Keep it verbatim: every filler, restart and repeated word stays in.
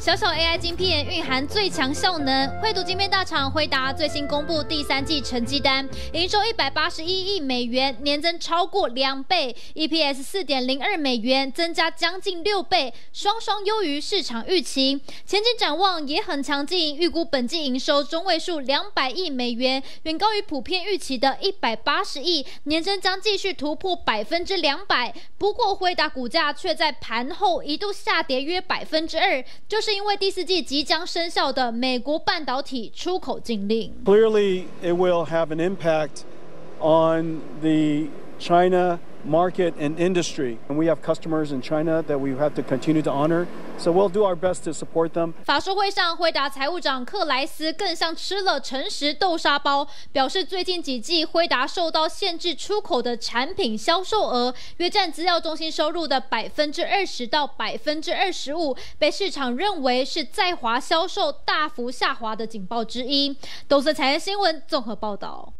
小小 A I 晶片蕴含最强效能，绘图晶片大厂辉达最新公布第三季成绩单，营收一百八十一亿美元，年增超过两倍 ，E P S 四点零二美元，增加将近六倍，双双优于市场预期。前景展望也很强劲，预估本季营收中位数两百亿美元，远高于普遍预期的一百八十亿，年增将继续突破百分之两百。不过辉达股价却在盘后一度下跌约百分之二，就是因为第四季即将生效的美国半导体出口禁令。 Clearly, it will have an impact on the China market and industry. And we have customers in China that we have to continue to honor. So we'll do our best to support them. 法说会上，辉达财务长克莱斯更像吃了诚实豆沙包，表示最近几季辉达受到限制出口的产品销售额约占资料中心收入的百分之二十到百分之二十五，被市场认为是在华销售大幅下滑的警报之一。豆色产业新闻综合报道。